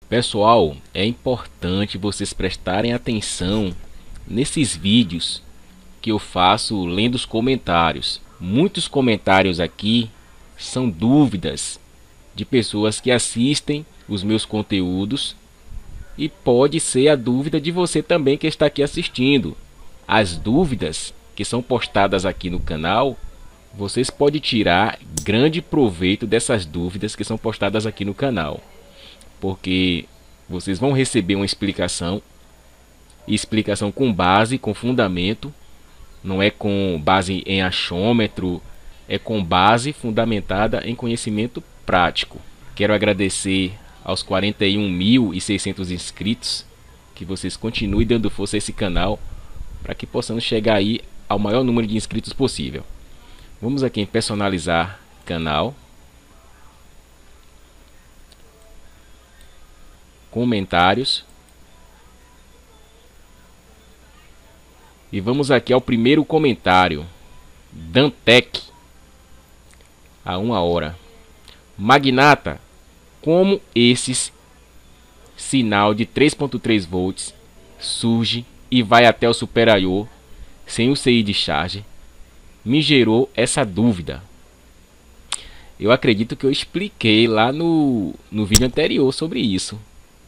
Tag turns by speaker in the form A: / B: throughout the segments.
A: Pessoal, é importante vocês prestarem atenção nesses vídeos que eu faço lendo os comentários. Muitos comentários aqui são dúvidas de pessoas que assistem os meus conteúdos e pode ser a dúvida de você também que está aqui assistindo. As dúvidas que são postadas aqui no canal, vocês podem tirar grande proveito dessas dúvidas que são postadas aqui no canal, porque vocês vão receber uma explicação, e explicação com base, com fundamento, não é com base em achômetro, é com base fundamentada em conhecimento prático. Quero agradecer aos 41.600 inscritos, que vocês continuem dando força a esse canal, para que possamos chegar aí ao maior número de inscritos possível. Vamos aqui em personalizar canal, comentários, e vamos aqui ao primeiro comentário. Dantec, há 1 hora. Magnata, como esses sinal de 3.3 volts surge e vai até o superior sem o CI de charge? Me gerou essa dúvida. Eu acredito que eu expliquei lá no vídeo anterior sobre isso,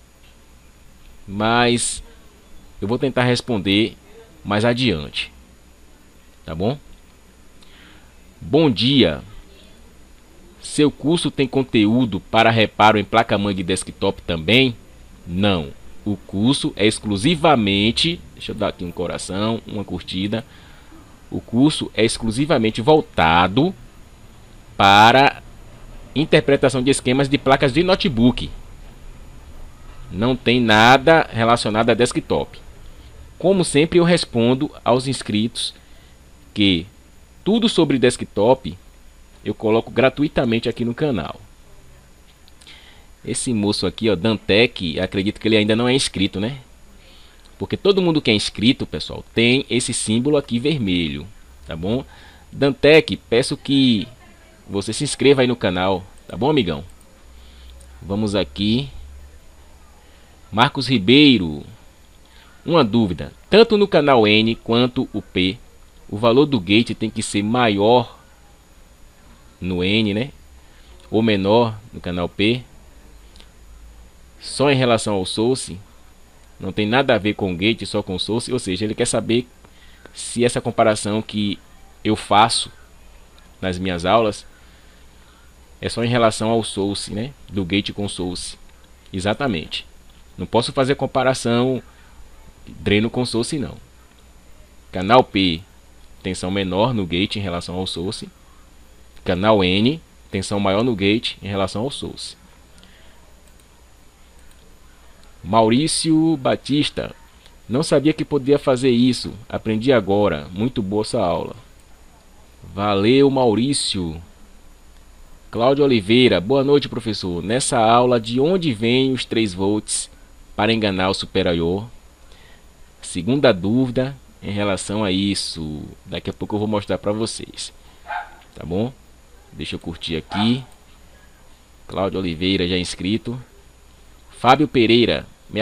A: mas eu vou tentar responder mais adiante, tá bom? Bom dia. Seu curso tem conteúdo para reparo em placa-mãe de desktop também? Não. O curso é exclusivamente, deixa eu dar aqui um coração, uma curtida. O curso é exclusivamente voltado para interpretação de esquemas de placas de notebook. Não tem nada relacionado a desktop. Como sempre, eu respondo aos inscritos que tudo sobre desktop eu coloco gratuitamente aqui no canal. Esse moço aqui, ó, Dantec, acredito que ele ainda não é inscrito, né? Porque todo mundo que é inscrito, pessoal, tem esse símbolo aqui vermelho, tá bom? Dantec, peço que você se inscreva aí no canal, tá bom, amigão? Vamos aqui. Marcos Ribeiro. Uma dúvida. Tanto no canal N quanto o P, o valor do gate tem que ser maior no N, né? Ou menor no canal P. Só em relação ao source. Não tem nada a ver com o gate, só com o source. Ou seja, ele quer saber se essa comparação que eu faço nas minhas aulas é só em relação ao source, né? Do gate com source. Exatamente. Não posso fazer comparação dreno com source, não. Canal P, tensão menor no gate em relação ao source. Canal N, tensão maior no gate em relação ao source. Maurício Batista. Não sabia que podia fazer isso. Aprendi agora. Muito boa essa aula. Valeu, Maurício. Cláudio Oliveira. Boa noite, professor. Nessa aula, de onde vem os 3 volts para enganar o superior? Segunda dúvida em relação a isso. Daqui a pouco eu vou mostrar para vocês. Tá bom? Deixa eu curtir aqui. Cláudio Oliveira já inscrito. Fábio Pereira. Me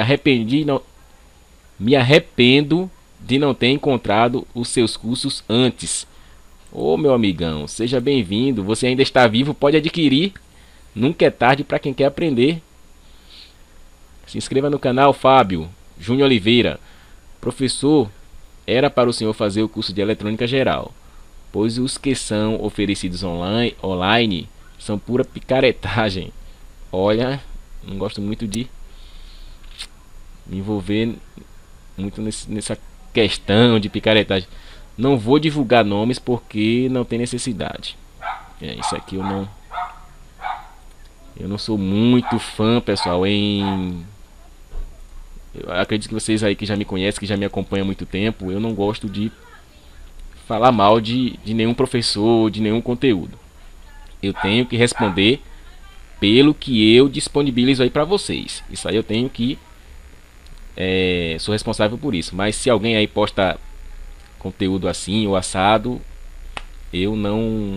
A: arrependo de não ter encontrado os seus cursos antes. Ô, meu amigão, seja bem-vindo. Você ainda está vivo, pode adquirir. Nunca é tarde para quem quer aprender. Se inscreva no canal, Fábio. Júnior Oliveira. Professor, era para o senhor fazer o curso de eletrônica geral, pois os que são oferecidos online são pura picaretagem. Olha, não gosto muito de me envolver muito nessa questão de picaretagem. Não vou divulgar nomes porque não tem necessidade. Isso aqui eu não sou muito fã, pessoal, eu acredito que vocês aí que já me conhecem, que já me acompanham há muito tempo, eu não gosto de falar mal de nenhum professor, de nenhum conteúdo. Eu tenho que responder pelo que eu disponibilizo aí para vocês. Isso aí eu tenho que sou responsável por isso. Mas se alguém aí posta conteúdo assim ou assado, eu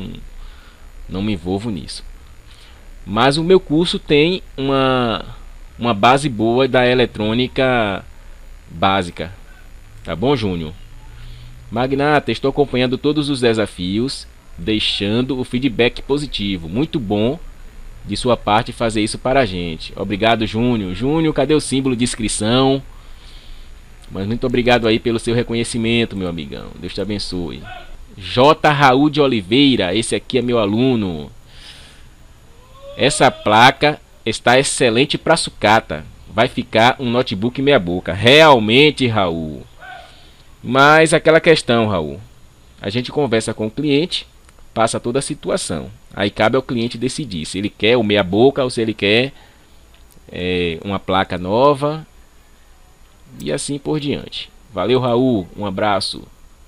A: não me envolvo nisso. Mas o meu curso tem uma base boa da eletrônica básica. Tá bom, Júnior? Magnata, estou acompanhando todos os desafios, deixando o feedback positivo. Muito bom de sua parte fazer isso para a gente. Obrigado, Júnior. Júnior, cadê o símbolo de inscrição? Mas muito obrigado aí pelo seu reconhecimento, meu amigão. Deus te abençoe. J. Raul de Oliveira, esse aqui é meu aluno. Essa placa está excelente para sucata. Vai ficar um notebook meia boca. Realmente, Raul. Mas aquela questão, Raul. A gente conversa com o cliente, passa toda a situação. Aí cabe ao cliente decidir se ele quer o meia boca ou se ele quer uma placa nova. E assim por diante. Valeu, Raul. Um abraço.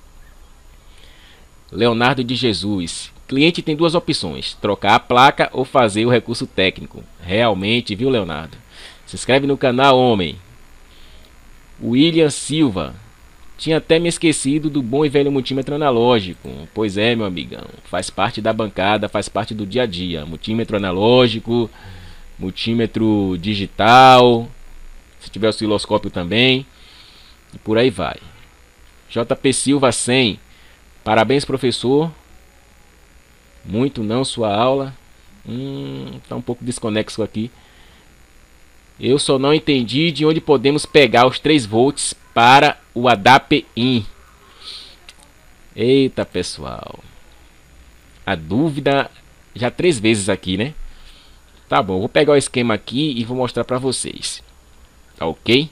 A: Leonardo de Jesus. Cliente tem duas opções: trocar a placa ou fazer o recurso técnico. Realmente, viu, Leonardo? Se inscreve no canal, homem. William Silva. Tinha até me esquecido do bom e velho multímetro analógico. Pois é, meu amigão. Faz parte da bancada, faz parte do dia a dia. Multímetro analógico, multímetro digital. Se tiver osciloscópio também. E por aí vai. JP Silva 100. Parabéns, professor. Muito não sua aula. Tá um pouco desconexo aqui. Eu só não entendi de onde podemos pegar os 3 volts para o ADAPT-IN. Eita, pessoal. A dúvida já 3 vezes aqui, né? Tá bom, vou pegar o esquema aqui e vou mostrar para vocês. Tá ok?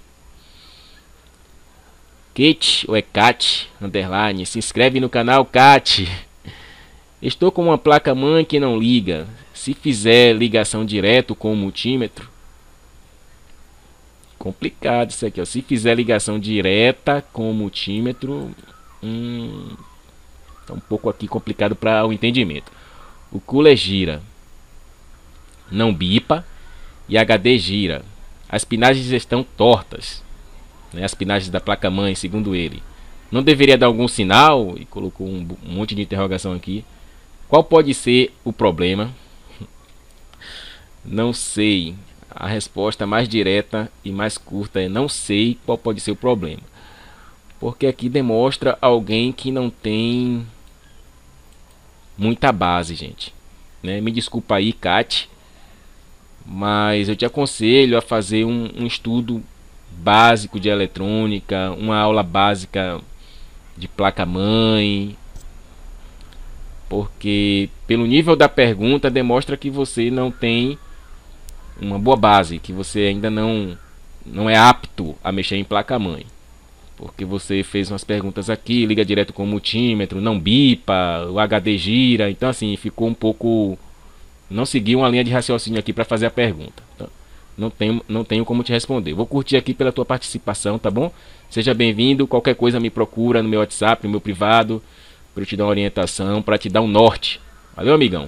A: Kate, ou é Kat, underline, se inscreve no canal, Kat. Estou com uma placa-mãe que não liga. Se fizer ligação direto com o multímetro, complicado isso aqui, ó. Se fizer ligação direta com o multímetro, tá um pouco aqui complicado para o entendimento. O cooler gira, não bipa, e HD gira. As pinagens estão tortas, né? As pinagens da placa-mãe, segundo ele. Não deveria dar algum sinal? E colocou um monte de interrogação aqui. Qual pode ser o problema? Não sei. A resposta mais direta e mais curta é não sei qual pode ser o problema. Porque aqui demonstra alguém que não tem muita base, gente, né? Me desculpa aí, Kat, mas eu te aconselho a fazer um estudo básico de eletrônica, uma aula básica de placa-mãe, porque pelo nível da pergunta demonstra que você não tem uma boa base, que você ainda não é apto a mexer em placa-mãe, porque você fez umas perguntas aqui, liga direto com o multímetro, não bipa, o HD gira, então assim, ficou um pouco, não seguiu uma linha de raciocínio aqui para fazer a pergunta. Então, não tenho como te responder. Vou curtir aqui pela tua participação, tá bom? Seja bem-vindo, qualquer coisa me procura no meu WhatsApp, no meu privado, para eu te dar uma orientação, para te dar um norte. Valeu, amigão?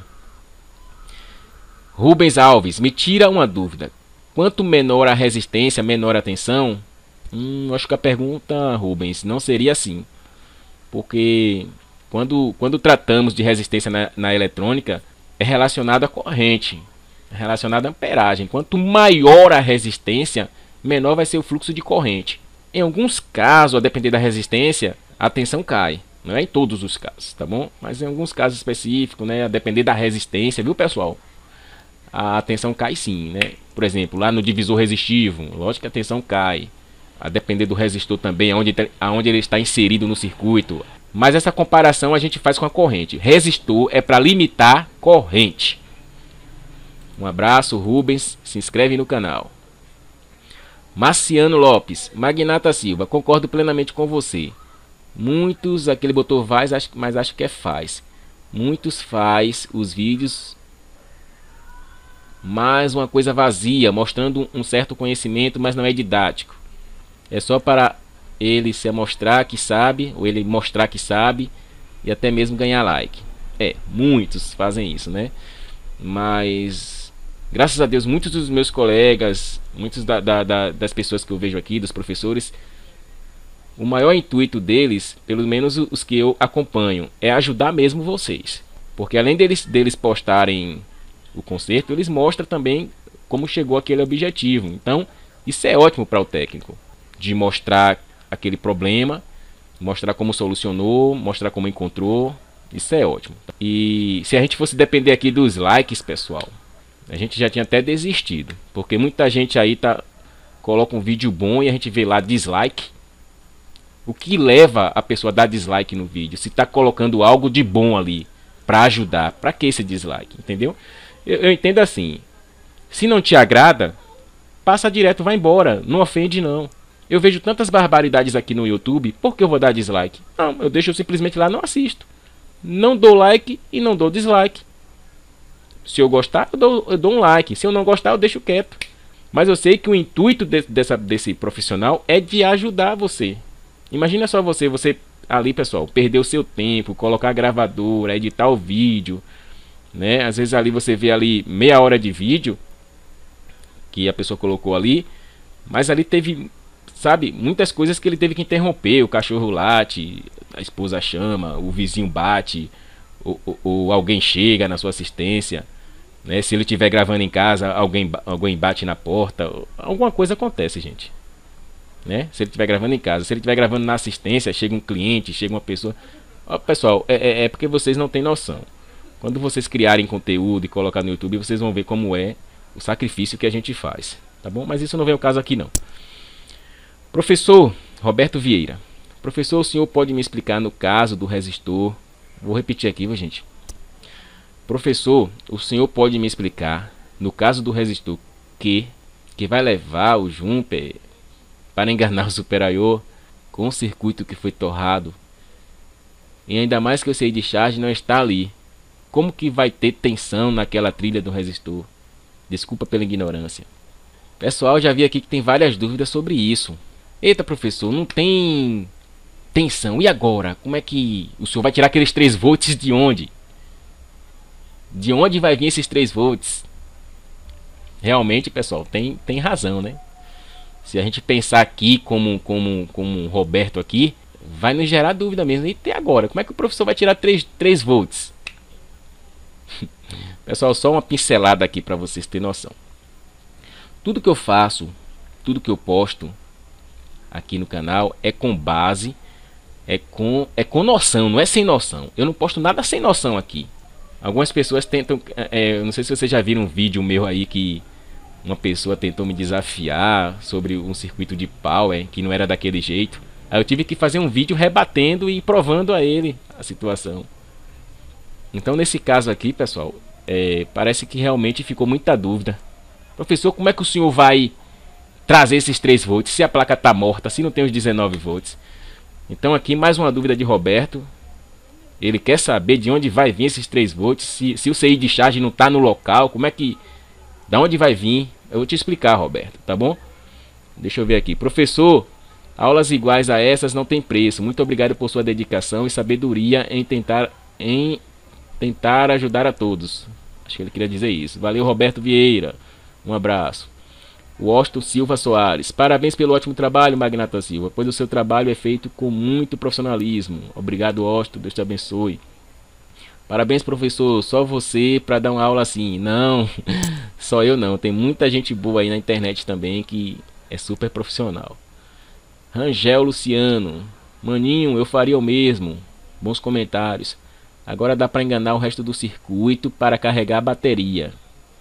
A: Rubens Alves, me tira uma dúvida. Quanto menor a resistência, menor a tensão? Acho que a pergunta, Rubens, não seria assim. Porque quando tratamos de resistência na eletrônica, é relacionado à corrente, é relacionado à amperagem. Quanto maior a resistência, menor vai ser o fluxo de corrente. Em alguns casos, a depender da resistência, a tensão cai. Não é em todos os casos, tá bom? Mas em alguns casos específicos, né, a depender da resistência, viu, pessoal? A tensão cai sim, né? Por exemplo, lá no divisor resistivo, lógico que a tensão cai. A depender do resistor também, aonde ele está inserido no circuito. Mas essa comparação a gente faz com a corrente. Resistor é para limitar corrente. Um abraço, Rubens. Se inscreve no canal. Marciano Lopes. Magnata Silva. Concordo plenamente com você. Muitos, aquele botou faz, mas acho que é faz. Muitos faz os vídeos, mas uma coisa vazia, mostrando um certo conhecimento, mas não é didático. É só para ele se mostrar que sabe, ou ele mostrar que sabe, e até mesmo ganhar like. Muitos fazem isso, né? Mas, graças a Deus, muitos dos meus colegas, muitos das pessoas que eu vejo aqui, dos professores, o maior intuito deles, pelo menos os que eu acompanho, é ajudar mesmo vocês. Porque além deles postarem o conserto, eles mostram também como chegou àquele objetivo. Então, isso é ótimo para o técnico, de mostrar aquele problema, mostrar como solucionou, mostrar como encontrou. Isso é ótimo. E se a gente fosse depender aqui dos likes, pessoal, a gente já tinha até desistido, porque muita gente aí coloca um vídeo bom e a gente vê lá dislike. O que leva a pessoa a dar dislike no vídeo? Se está colocando algo de bom ali para ajudar, para que esse dislike? Entendeu? Eu entendo assim. Se não te agrada, passa direto, vai embora. Não ofende não. Eu vejo tantas barbaridades aqui no YouTube, por que eu vou dar dislike? Não, eu deixo simplesmente lá, não assisto. Não dou like e não dou dislike. Se eu gostar, eu dou um like. Se eu não gostar, eu deixo quieto. Mas eu sei que o intuito desse profissional é de ajudar você. Imagina só você ali, pessoal, perder o seu tempo, colocar a gravadora, editar o vídeo, né? Às vezes ali você vê ali meia hora de vídeo que a pessoa colocou ali, mas ali teve, sabe, muitas coisas que ele teve que interromper. O cachorro late, a esposa chama, o vizinho bate, ou alguém chega na sua assistência, né? Se ele estiver gravando em casa, alguém bate na porta, alguma coisa acontece, gente. Né? Se ele estiver gravando em casa, se ele estiver gravando na assistência, chega um cliente, chega uma pessoa. Ó, pessoal, é porque vocês não têm noção. Quando vocês criarem conteúdo e colocar no YouTube, vocês vão ver como é o sacrifício que a gente faz, tá bom? Mas isso não vem ao caso aqui não. Professor Roberto Vieira, professor, o senhor pode me explicar no caso do resistor? Vou repetir aqui, viu, gente? Professor, o senhor pode me explicar no caso do resistor que vai levar o jumper para enganar o superior com o circuito que foi torrado, e ainda mais que o sair de charge não está ali, como que vai ter tensão naquela trilha do resistor? Desculpa pela ignorância. Pessoal, já vi aqui que tem várias dúvidas sobre isso. Eita, professor, não tem tensão, e agora? Como é que o senhor vai tirar aqueles 3 volts de onde? De onde vai vir esses 3 volts? Realmente, pessoal, tem razão, né? Se a gente pensar aqui como o Roberto aqui, vai nos gerar dúvida mesmo. E até agora, como é que o professor vai tirar 3 volts? Pessoal, só uma pincelada aqui para vocês terem noção. Tudo que eu faço, tudo que eu posto aqui no canal é com base, é com noção, não é sem noção. Eu não posto nada sem noção aqui. Algumas pessoas tentam, eu não sei se vocês já viram um vídeo meu aí que uma pessoa tentou me desafiar sobre um circuito de power que não era daquele jeito. Aí eu tive que fazer um vídeo rebatendo e provando a ele a situação. Então nesse caso aqui, pessoal, parece que realmente ficou muita dúvida. Professor, como é que o senhor vai trazer esses 3 volts se a placa está morta, se não tem os 19 volts? Então aqui mais uma dúvida de Roberto. Ele quer saber de onde vai vir esses 3 volts, se o CI de charge não está no local, como é que... Da onde vai vir? Eu vou te explicar, Roberto, tá bom? Deixa eu ver aqui. Professor, aulas iguais a essas não tem preço. Muito obrigado por sua dedicação e sabedoria em tentar ajudar a todos. Acho que ele queria dizer isso. Valeu, Roberto Vieira. Um abraço. O Austin Silva Soares. Parabéns pelo ótimo trabalho, Magnata Silva, pois o seu trabalho é feito com muito profissionalismo. Obrigado, Austin. Deus te abençoe. Parabéns, professor, só você para dar uma aula assim. Não, só eu não. Tem muita gente boa aí na internet também que é super profissional. Rangel Luciano. Maninho, eu faria o mesmo. Bons comentários. Agora dá para enganar o resto do circuito para carregar a bateria.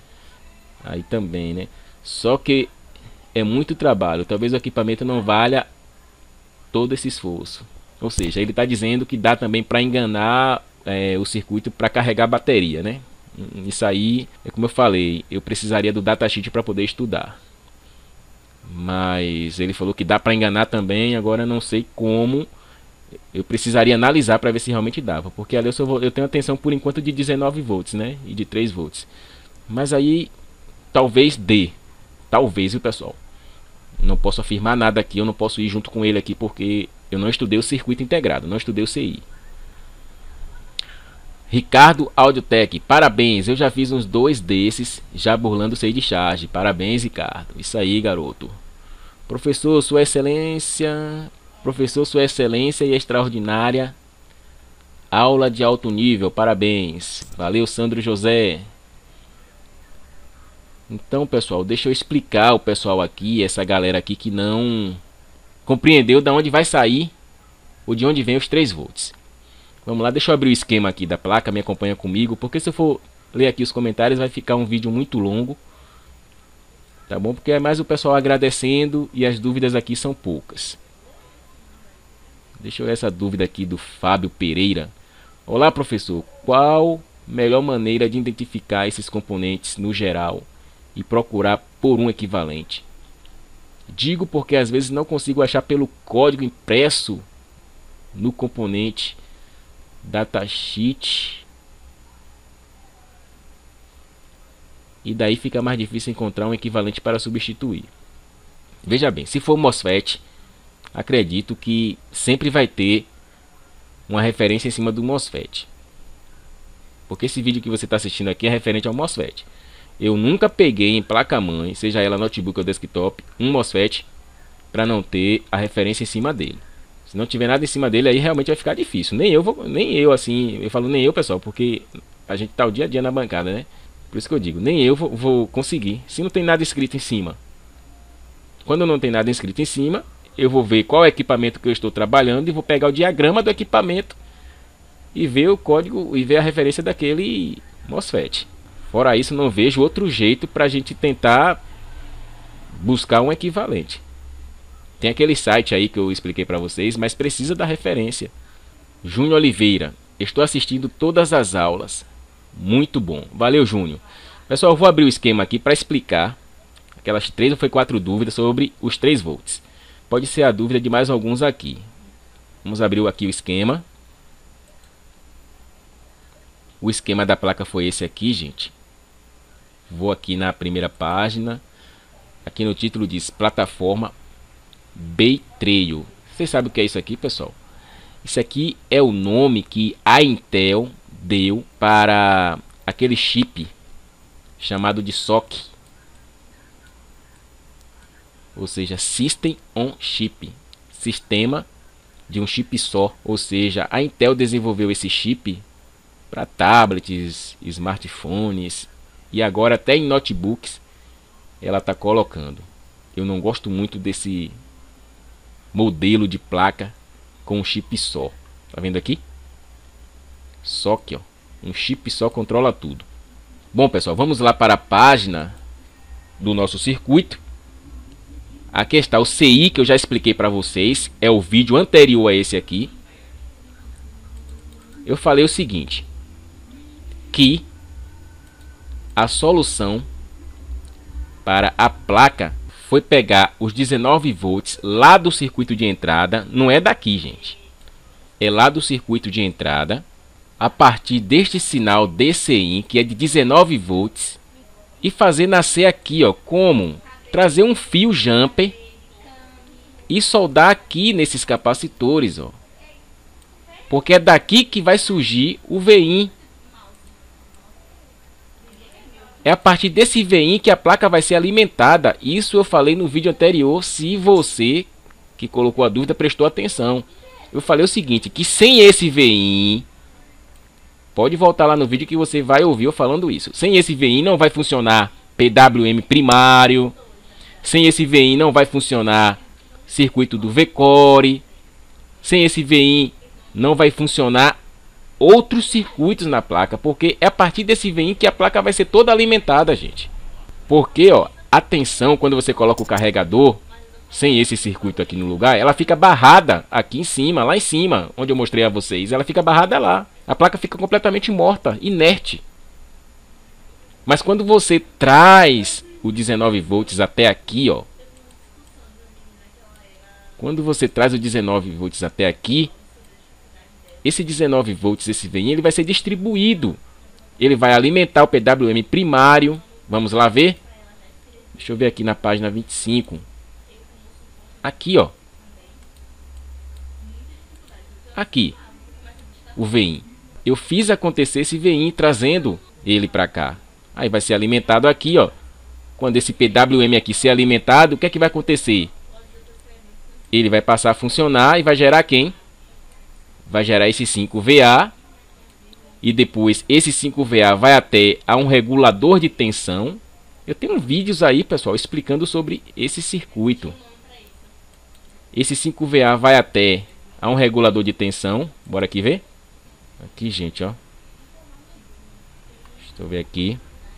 A: Aí também, né? Só que é muito trabalho. Talvez o equipamento não valha todo esse esforço. Ou seja, ele está dizendo que dá também para enganar o circuito para carregar a bateria, né? Isso aí, é como eu falei, eu precisaria do datasheet para poder estudar. Mas ele falou que dá para enganar também. Agora eu não sei como. Eu precisaria analisar para ver se realmente dava, porque ali eu tenho a tensão por enquanto de 19 volts, né? E de 3 volts. Mas aí talvez dê. Talvez, viu, pessoal? Não posso afirmar nada aqui, eu não posso ir junto com ele aqui porque eu não estudei o circuito integrado, não estudei o CI. Ricardo Audiotech, parabéns, eu já fiz uns 2 desses, já burlando o CI de charge. Parabéns, Ricardo. Isso aí, garoto. Professor, sua excelência e extraordinária aula de alto nível, parabéns. Valeu, Sandro José. Então, pessoal, deixa eu explicar o pessoal aqui, essa galera aqui que não compreendeu de onde vai sair ou de onde vem os 3 volts. Vamos lá, deixa eu abrir o esquema aqui da placa, me acompanha comigo, porque se eu for ler aqui os comentários vai ficar um vídeo muito longo. Tá bom? Porque é mais o pessoal agradecendo e as dúvidas aqui são poucas. Deixa eu ver essa dúvida aqui do Fábio Pereira. Olá, professor. Qual melhor maneira de identificar esses componentes no geral e procurar por um equivalente? Digo porque às vezes não consigo achar pelo código impresso no componente datasheet. E daí fica mais difícil encontrar um equivalente para substituir. Veja bem, se for MOSFET, acredito que sempre vai ter uma referência em cima do MOSFET. Porque esse vídeo que você está assistindo aqui é referente ao MOSFET. Eu nunca peguei em placa-mãe, seja ela notebook ou desktop, um MOSFET para não ter a referência em cima dele. Se não tiver nada em cima dele, aí realmente vai ficar difícil. Nem eu assim, eu falo nem eu, pessoal, porque a gente tá o dia a dia na bancada, né? Por isso que eu digo, nem eu vou conseguir, se não tem nada escrito em cima. Quando não tem nada escrito em cima, eu vou ver qual é o equipamento que eu estou trabalhando e vou pegar o diagrama do equipamento e ver o código e ver a referência daquele MOSFET. Fora isso, não vejo outro jeito para a gente tentar buscar um equivalente. Tem aquele site aí que eu expliquei para vocês, mas precisa da referência. Júnior Oliveira, estou assistindo todas as aulas. Muito bom. Valeu, Júnior. Pessoal, eu vou abrir o esquema aqui para explicar aquelas 3 ou foi 4 dúvidas sobre os 3 volts. Pode ser a dúvida de mais alguns aqui. Vamos abrir aqui o esquema. O esquema da placa foi esse aqui, gente. Vou aqui na primeira página. Aqui no título diz plataforma Bay Trail. Vocês sabem o que é isso aqui, pessoal? Isso aqui é o nome que a Intel deu para aquele chip chamado de SoC, ou seja, System on Chip, sistema de um chip só. Ou seja, a Intel desenvolveu esse chip para tablets, smartphones e agora até em notebooks ela está colocando. Eu não gosto muito desse modelo de placa com um chip só. Tá vendo aqui? Só que, ó, um chip só controla tudo. Bom, pessoal, vamos lá para a página do nosso circuito. Aqui está o CI que eu já expliquei para vocês. É o vídeo anterior a esse aqui. Eu falei o seguinte, que a solução para a placa foi pegar os 19 volts lá do circuito de entrada. Não é daqui, gente. É lá do circuito de entrada, a partir deste sinal DCI, que é de 19 volts, e fazer nascer aqui, ó, como trazer um fio jumper e soldar aqui nesses capacitores, ó, porque é daqui que vai surgir o VIN. É a partir desse VIN que a placa vai ser alimentada. Isso eu falei no vídeo anterior, se você que colocou a dúvida prestou atenção. Eu falei o seguinte, que sem esse VIN, pode voltar lá no vídeo que você vai ouvir eu falando isso. Sem esse VIN não vai funcionar PWM primário. Sem esse VIN não vai funcionar circuito do V-Core. Sem esse VIN não vai funcionar outros circuitos na placa. Porque é a partir desse VIN que a placa vai ser toda alimentada, gente. Porque, ó, atenção, quando você coloca o carregador sem esse circuito aqui no lugar, ela fica barrada aqui em cima, lá em cima, onde eu mostrei a vocês. Ela fica barrada lá. A placa fica completamente morta, inerte. Mas quando você traz o 19 volts até aqui, ó, quando você traz o 19 volts até aqui, esse 19 volts, esse VIN, ele vai ser distribuído. Ele vai alimentar o PWM primário. Vamos lá ver? Deixa eu ver aqui na página 25. Aqui, ó. Aqui. O VIN. Eu fiz acontecer esse VIN trazendo ele para cá. Aí vai ser alimentado aqui, ó. Quando esse PWM aqui ser alimentado, o que é que vai acontecer? Ele vai passar a funcionar e vai gerar quem? Vai gerar esse 5VA. E depois esse 5VA vai até a um regulador de tensão. Eu tenho vídeos aí, pessoal, explicando sobre esse circuito. Esse 5VA vai até a um regulador de tensão. Bora aqui ver. Aqui, gente, ó. Deixa eu ver aqui.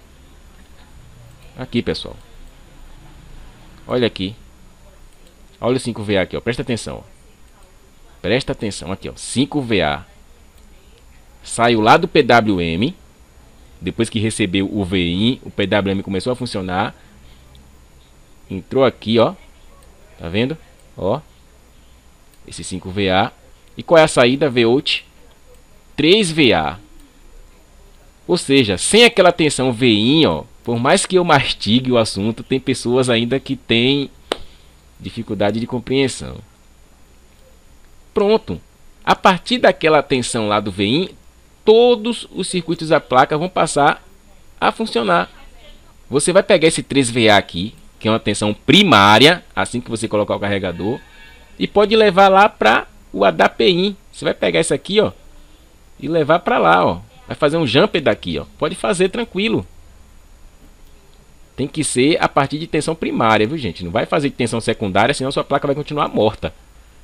A: Aqui, pessoal. Olha aqui. Olha o 5VA aqui, ó. Presta atenção, ó. Presta atenção aqui, ó. 5VA. Saiu lá do PWM. Depois que recebeu o VIN, o PWM começou a funcionar. Entrou aqui, ó. Tá vendo? Ó. Esse 5VA. E qual é a saída? VOUT 3VA. Ou seja, sem aquela tensão VIN, ó. Por mais que eu mastigue o assunto, tem pessoas ainda que têm dificuldade de compreensão. Pronto. A partir daquela tensão lá do VIN, todos os circuitos da placa vão passar a funcionar. Você vai pegar esse 3VA aqui, que é uma tensão primária, assim que você colocar o carregador, e pode levar lá para o ADAPIN. Você vai pegar isso aqui, ó, e levar para lá, ó. Vai fazer um jumper daqui, ó. Pode fazer tranquilo. Tem que ser a partir de tensão primária, viu, gente? Não vai fazer de tensão secundária, senão sua placa vai continuar morta.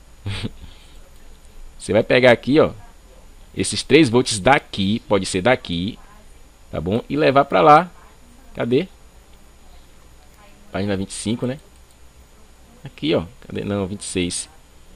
A: Você vai pegar aqui, ó, esses 3 volts daqui, pode ser daqui, tá bom? E levar para lá. Cadê? Página 25, né? Aqui, ó. Cadê? Não, 26.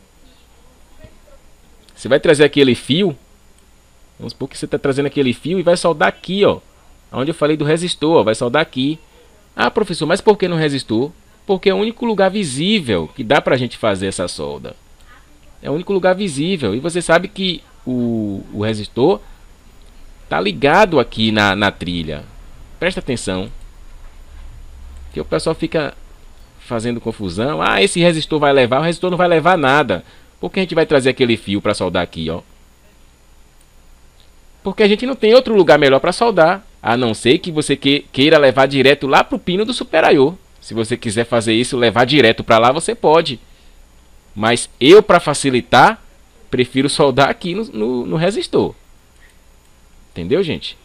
A: Você vai trazer aquele fio. Vamos supor que você está trazendo aquele fio e vai soldar aqui, ó. Onde eu falei do resistor, ó. Vai soldar aqui. Ah, professor, mas por que no resistor? Porque é o único lugar visível que dá pra gente fazer essa solda. É o único lugar visível. E você sabe que o resistor tá ligado aqui na trilha. Presta atenção. Que o pessoal fica fazendo confusão. Ah, esse resistor vai levar. O resistor não vai levar nada. Por que a gente vai trazer aquele fio para soldar aqui, ó? Porque a gente não tem outro lugar melhor para soldar. A não ser que você queira levar direto lá pro pino do Super I/O. Se você quiser fazer isso, levar direto para lá, você pode. Mas eu, para facilitar, prefiro soldar aqui no resistor. Entendeu, gente?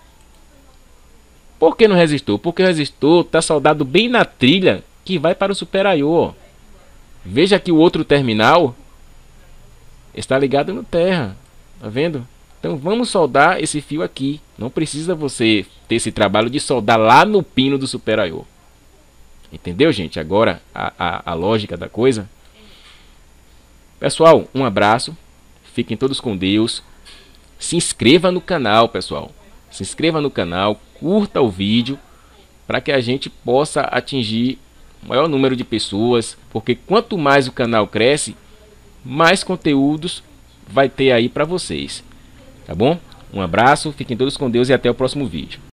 A: Por que no resistor? Porque o resistor está soldado bem na trilha que vai para o Super I/O, ó. Veja que o outro terminal está ligado no terra. Tá vendo? Então vamos soldar esse fio aqui. Não precisa você ter esse trabalho de soldar lá no pino do Super I/O. Entendeu, gente? Agora a lógica da coisa. Pessoal, um abraço. Fiquem todos com Deus. Se inscreva no canal, pessoal. Se inscreva no canal, curta o vídeo, para que a gente possa atingir o maior número de pessoas. Porque quanto mais o canal cresce, mais conteúdos vai ter aí para vocês. Tá bom? Um abraço, fiquem todos com Deus e até o próximo vídeo.